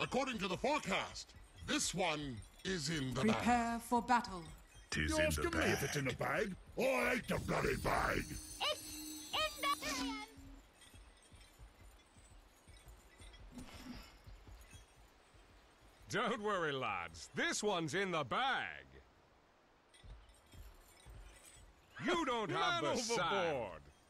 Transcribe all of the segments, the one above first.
according to the forecast. This one is in the bag. Prepare for battle. Tis You in asking the me bag. if it's in the bag? I ain't the bloody bag! It's in the bag. Don't worry, lads. This one's in the bag. You don't have the sand.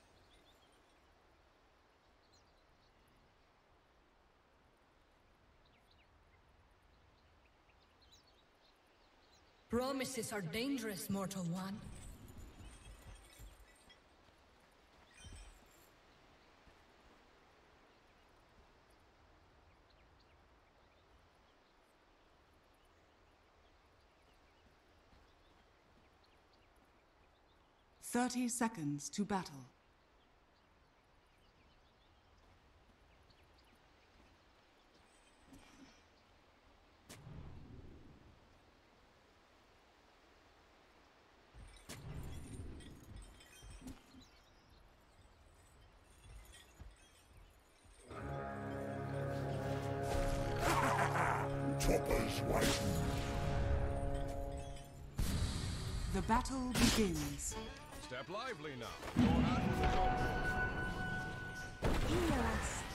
Promises are dangerous, mortal one. Thirty seconds to battle. Chopper's waiting. The battle begins. Step lively now. Your admiral is on board.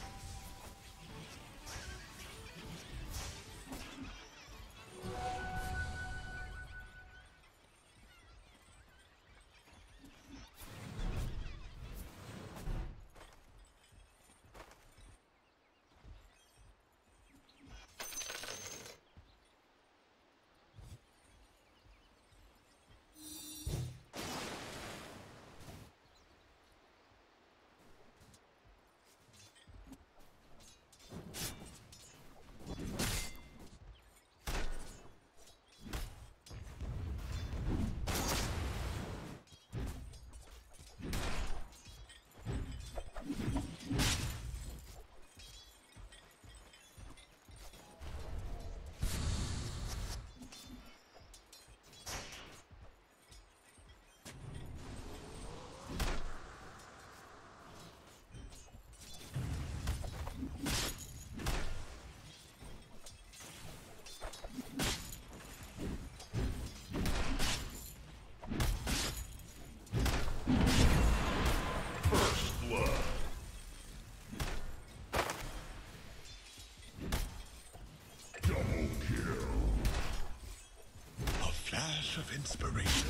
Of inspiration.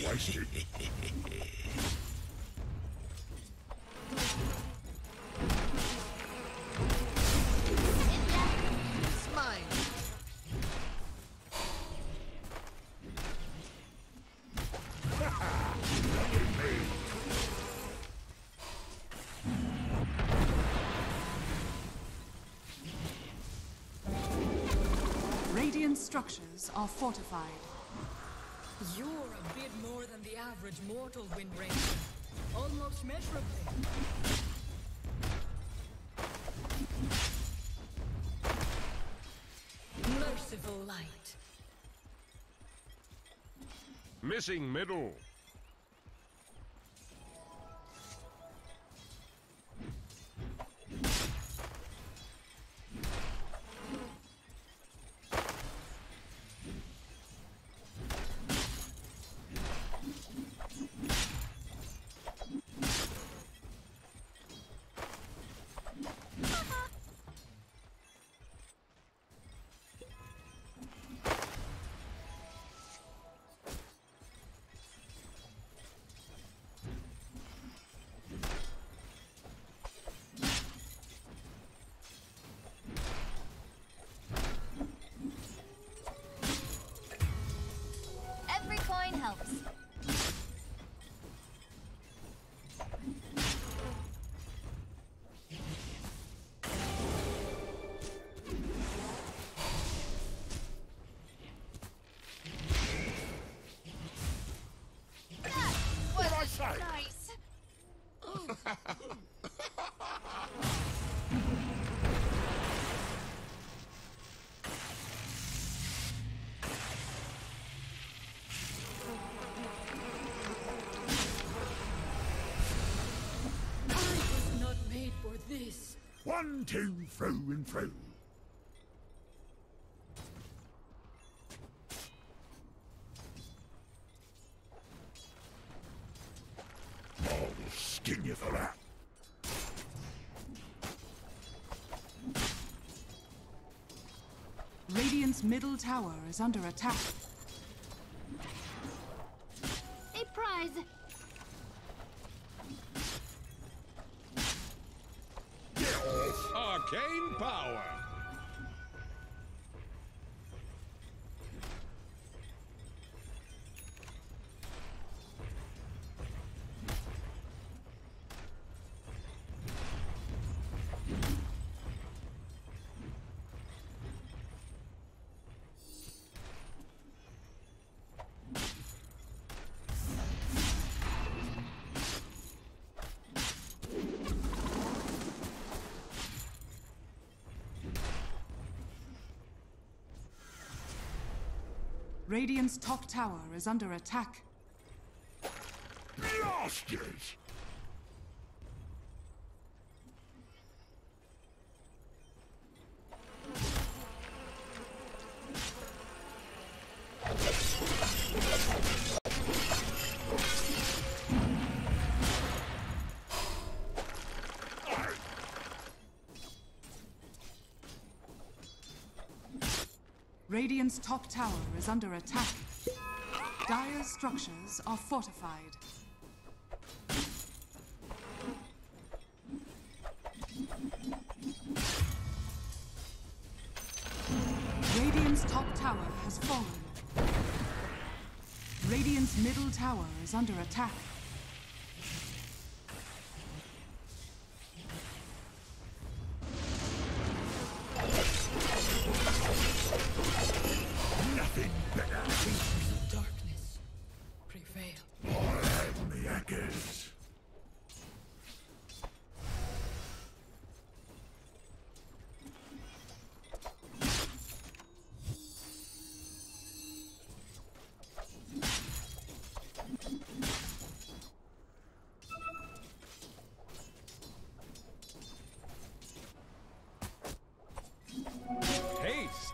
wasted. It's mine. Radiant structures are fortified. You're a bit more than the average mortal, Wind Ranger. Almost measurably. Merciful light. Missing middle. Every coin helps. What I say? Nice. I was not made for this. 1, 2, through and through. I'll skin you for that. Radiant's middle tower is under attack. A prize. Get off! Arcane power. Radiant's top tower is under attack. Blasters! Radiant's top tower is under attack. Dire's structures are fortified. Radiant's top tower has fallen. Radiant's middle tower is under attack. Nothing better. Darkness prevail. I have the hackers. Haste.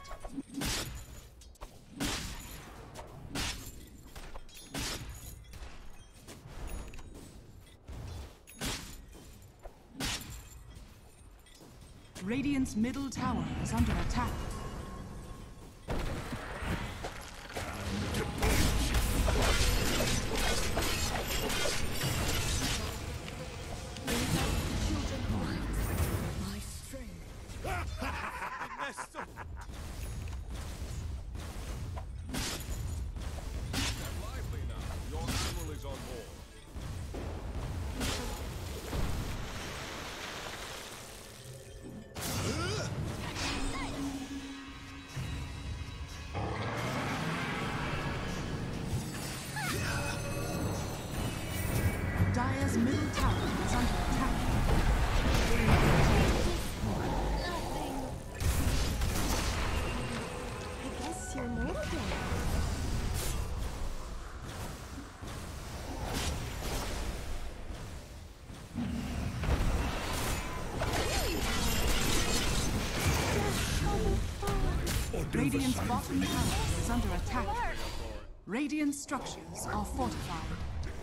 Radiant's middle tower is under attack. Dire's middle tower is under attack. Nothing. I guess you're moving. Radiant's bottom tower is under attack. Radiant structures are fortified.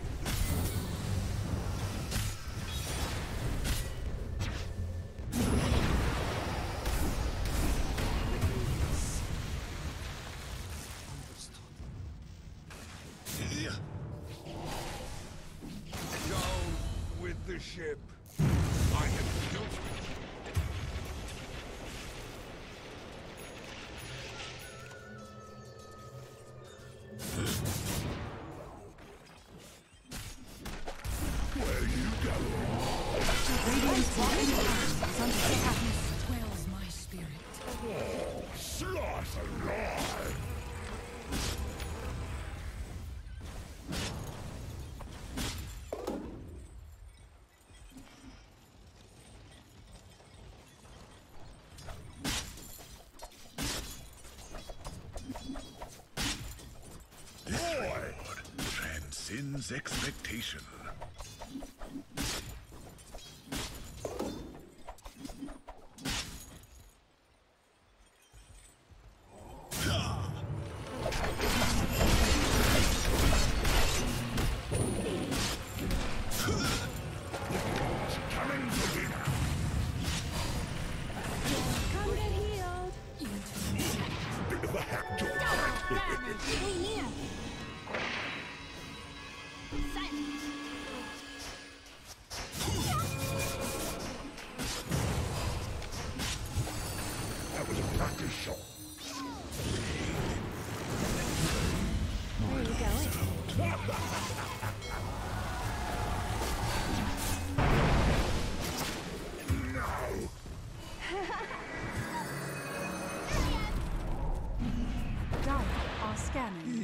Down with the ship. I am guilty. Radiant's bottom tower is under attack. Dwells my spirit. Slice alive! Transcends expectation. Coming for dinner! Come get healed. Bit of a hack job. Hey, near. Silence. That was a practice shot. Where are you going? No! Dire are scanning.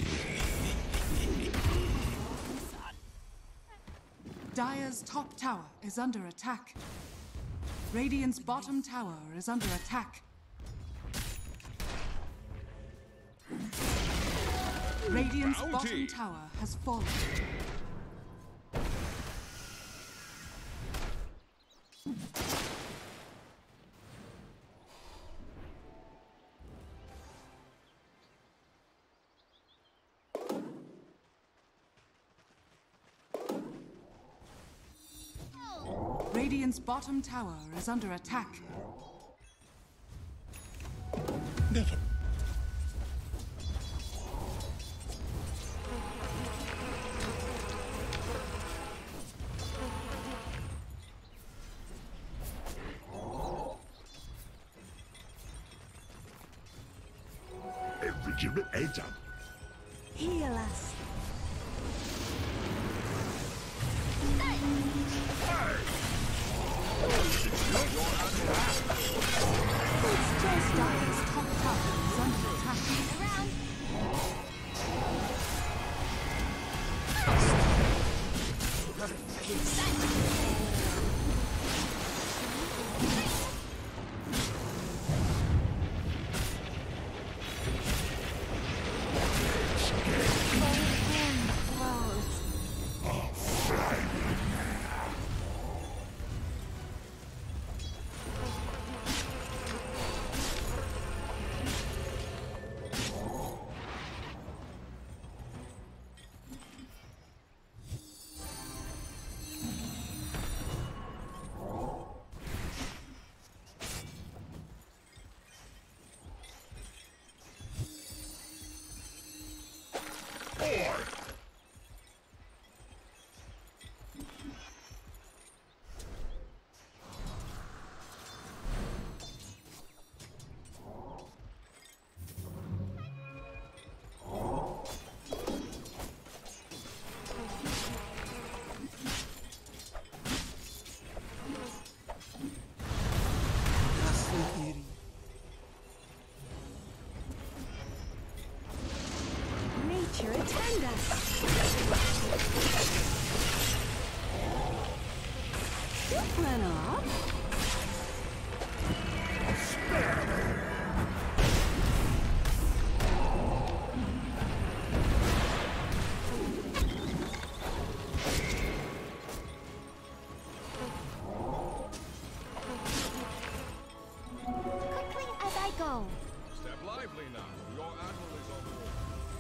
Dire's top tower is under attack. Radiant's bottom tower is under attack. Radiant's bottom Bounty. tower has fallen. Radiant's bottom tower is under attack. Never. Every unit heads up. Heal us. Dire's top tower is under attack. Around. Nature attend us. Bueno. Quickly as I go. Step lively now. Your admiral is on board.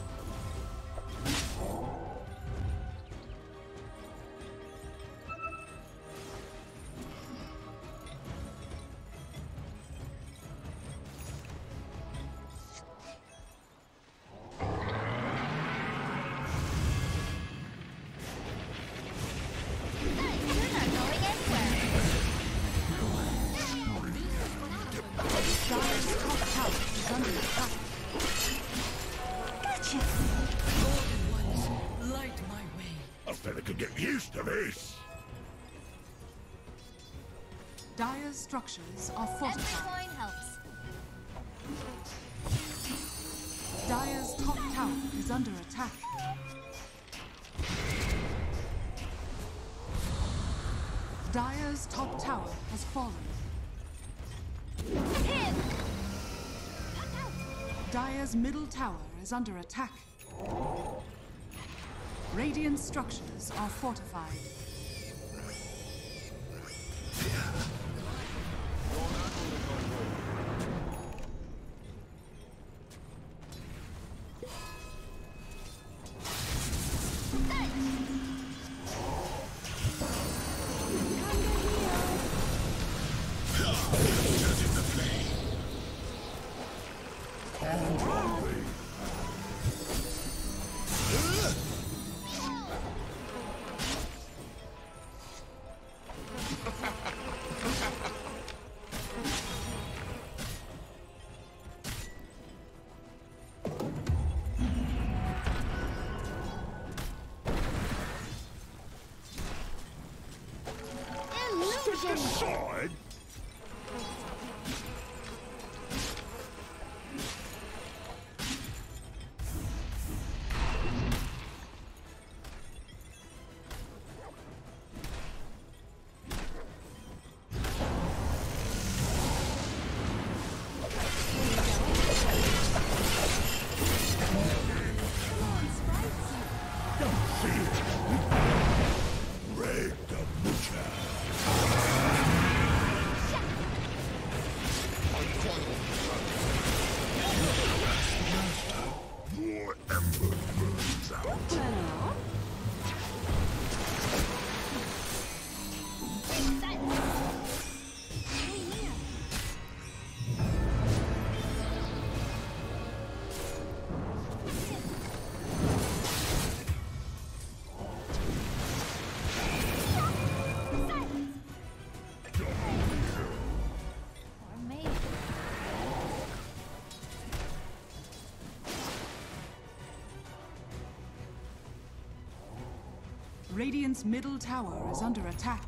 You're not going anywhere. Dire's top tower is under attack. Gotcha. Golden ones, light my way. A fella could get used to this. Dire's structures are Every fortified. coin helps. Dire's top tower is under attack. Dire's top tower has fallen. Him. Dire's middle tower is under attack. Radiant structures are fortified. Illusion. Side. Red the butcher. More ember burns out. Bueno. Or maybe. Radiant's middle tower is under attack.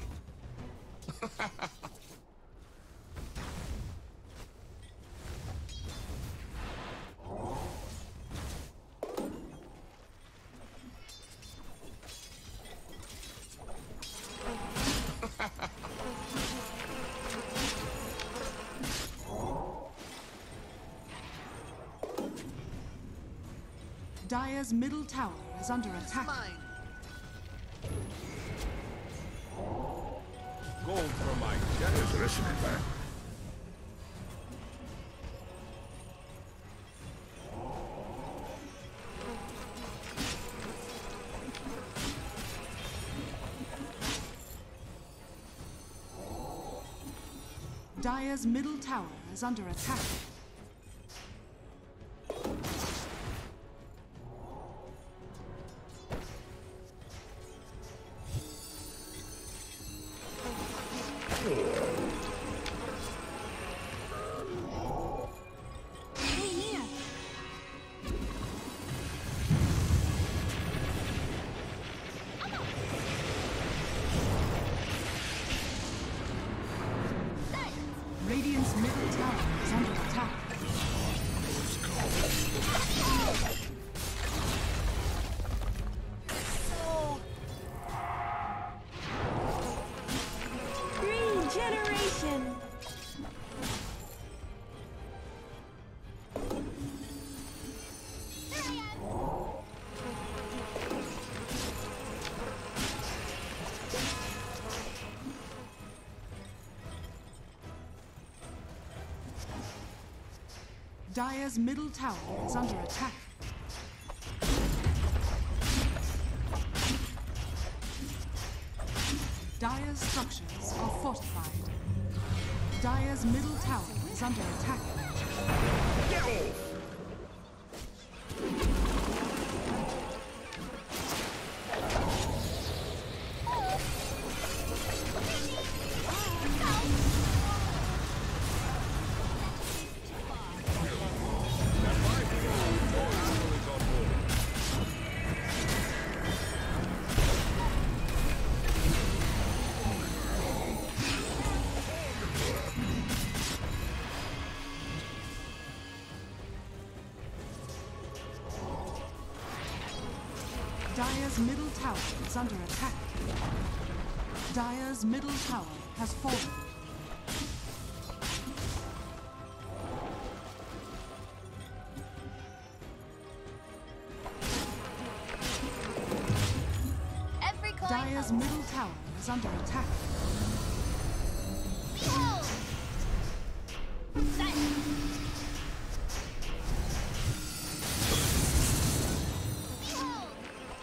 Dire's middle tower is under attack. Gold for my Who's generous. listening back? Dire's middle tower is under attack. Hey, Mia. Radiant's middle tower is under attack. Dire's middle tower is under attack. Dire's structures are fortified. Dire's middle tower is under attack. Get off! Dire's middle tower is under attack. Dire's middle tower has fallen. Every coin Dire's helps. middle tower is under attack. Behold! Silence! Behold!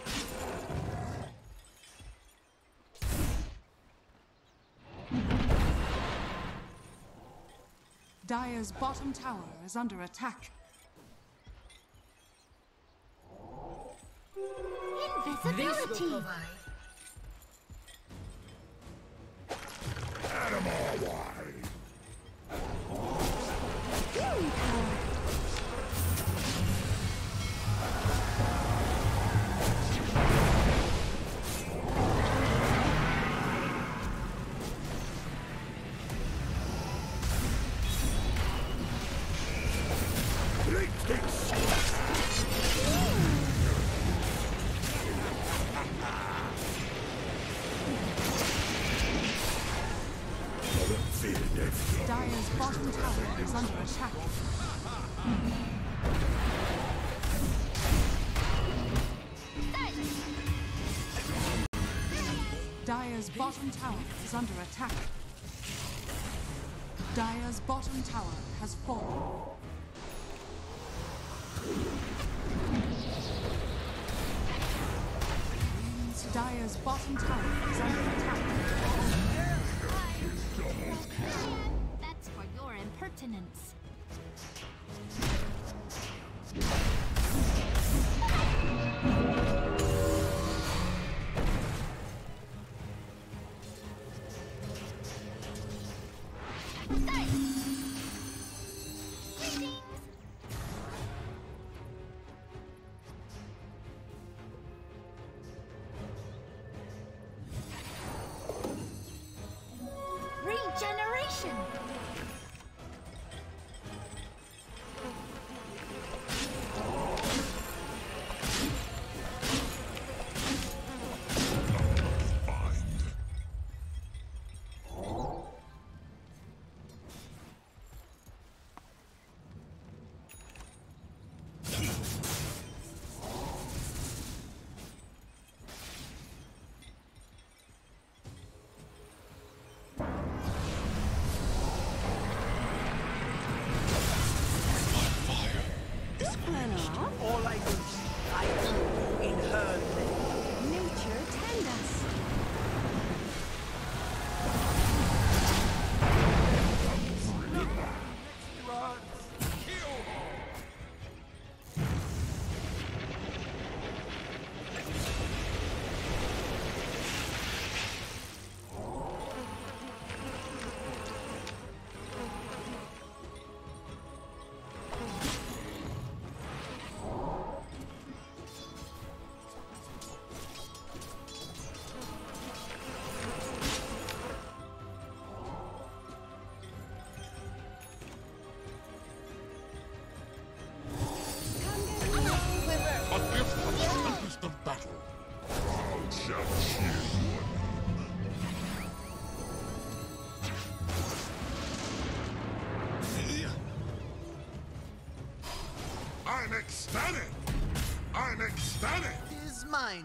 Dire's bottom tower is under attack. This will Invisibility! provide. Animal wide! Fury power! Blink sticks! Dire's bottom tower is under attack. Silence! Dire's bottom tower is under attack. Dire's bottom tower has fallen. Dire's bottom tower is under attack. That's for your impertinence. Silence! Greetings! Regeneration! All I do, I do in her name. Nature tend us. A gift from the tempest of battle. Proud shall cheer I'm ecstatic! I'm ecstatic! Is mine.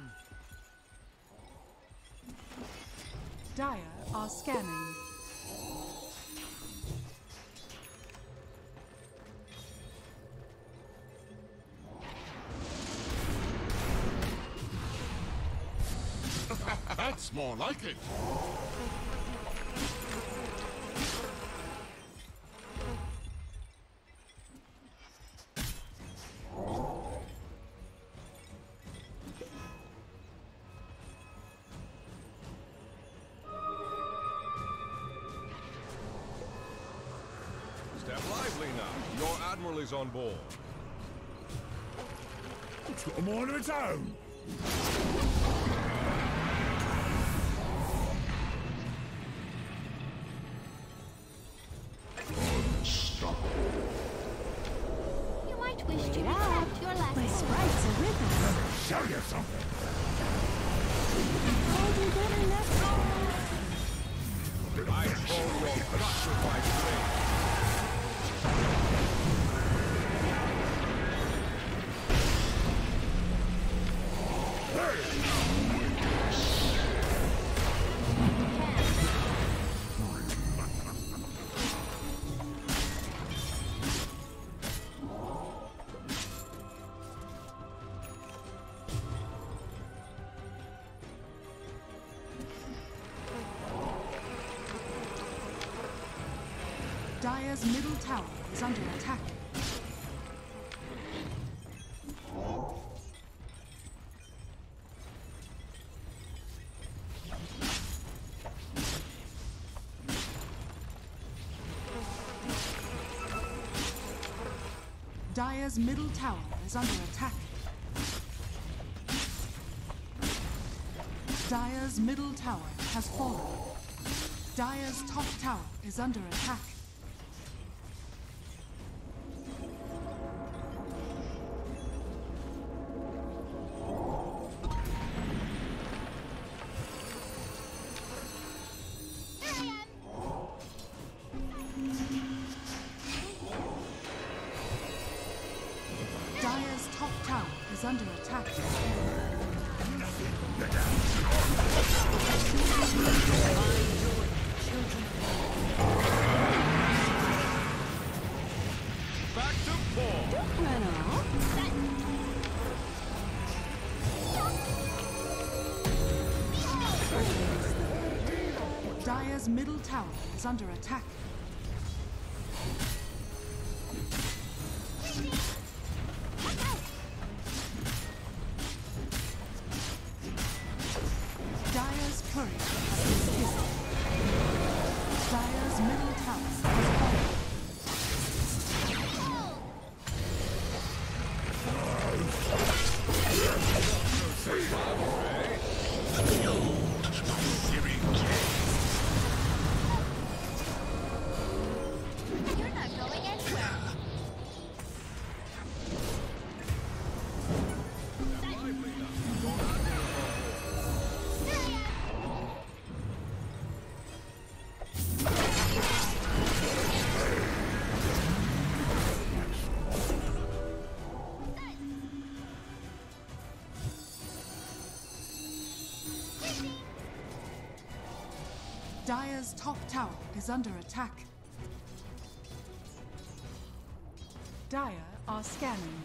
Dire are scanning. That's more like it. Step lively now. Your admiral is on board. It's got a mind of its own. You might wish to retract your last My move. sprites are with us. Show you something. Oh, do better next time. I call your guts with my blade. Dire's middle tower is under attack. Dire's middle tower is under attack. Dire's middle tower has fallen. Dire's top tower is under attack. Dire's top tower is under attack. Back to four. Run off. Dire's middle tower is under attack. Dire's courier has been killed. Dire's middle tower has fallen. You're not going anywhere. Dire's top tower is under attack. Dire are scanning.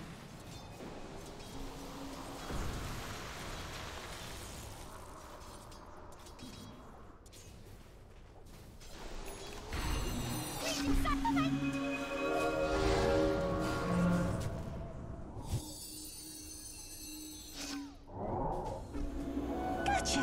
Gotcha.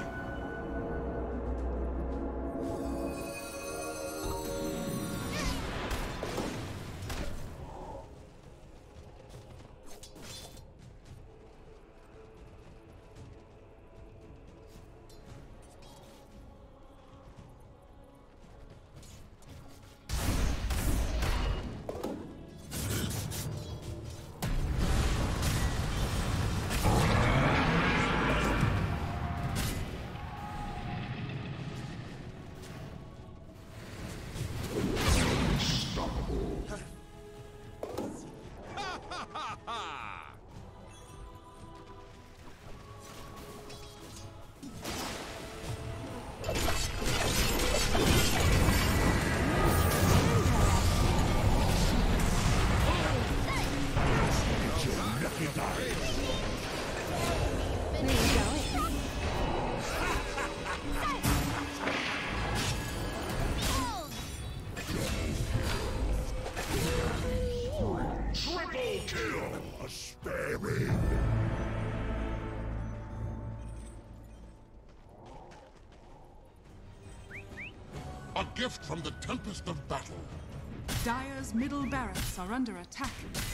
A gift from the tempest of battle. Dire's middle barracks are under attack.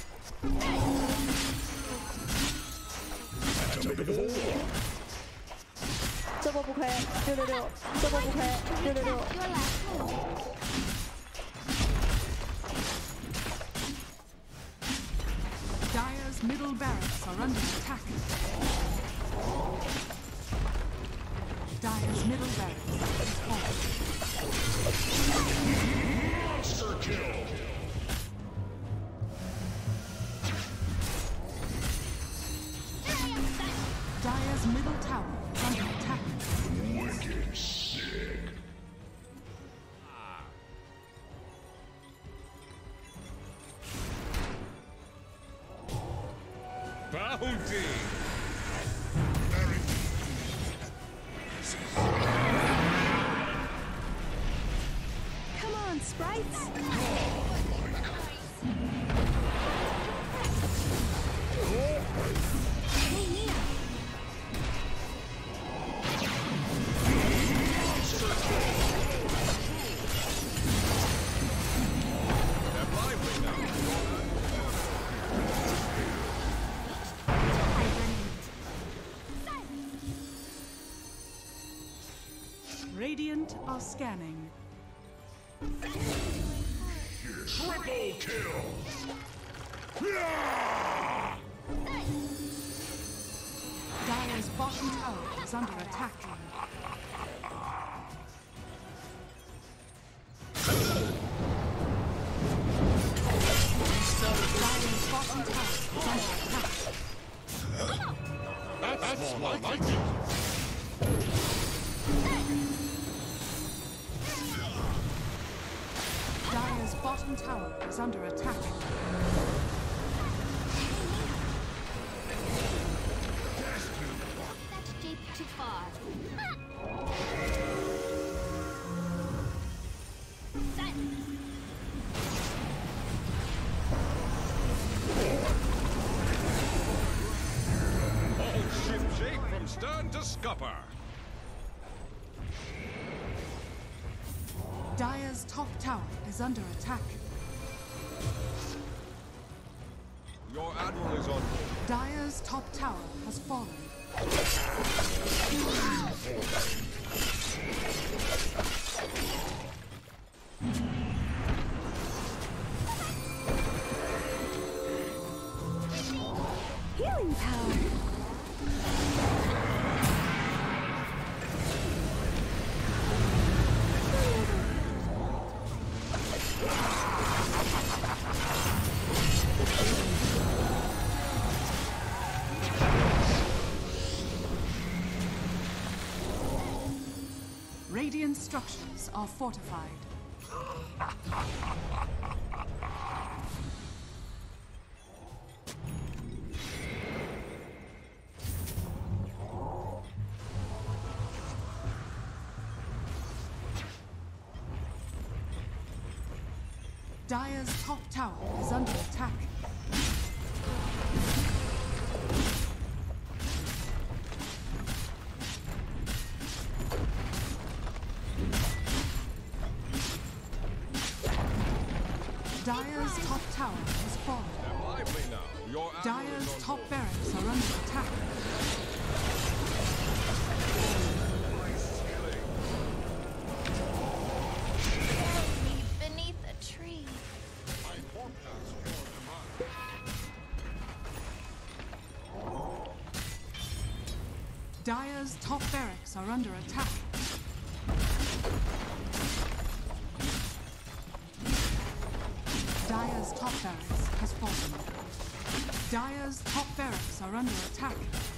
这波不亏，666，这波不亏，666。 Your last move. Dire's middle barracks are under attack. Dire's middle barracks is falling. Monster kill. Dire's middle tower is under attack. Wicked sick. Bounty! Come on, sprites. They're lively now. Radiant are scanning. Triple kill. Dire's bottom tower is under attack. Dire's bottom tower is under attack. That's more like it. Dire's bottom tower is under attack. That's deep too far. All ship shape from stern to scupper. Dire's top tower is under attack. Your admiral is on board. Dire's top tower has fallen. Healing power. Radiant structures are fortified. Dire's top tower is under attack. Dire's top tower has fallen. They're lively now. Your admiral is Dire's on top board. barracks are under attack. Me beneath a tree. My forecast for tomorrow. Dire's top barracks are under attack. Dire's top barracks has fallen. Dire's top barracks are under attack.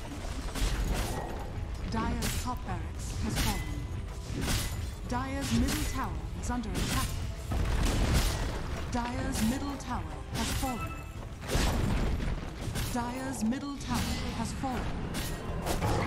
Dire's top barracks has fallen. Dire's middle tower is under attack. Dire's middle tower has fallen. Dire's middle tower has fallen.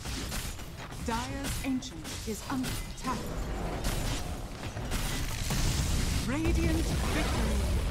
Dire's ancient is under attack. Radiant victory.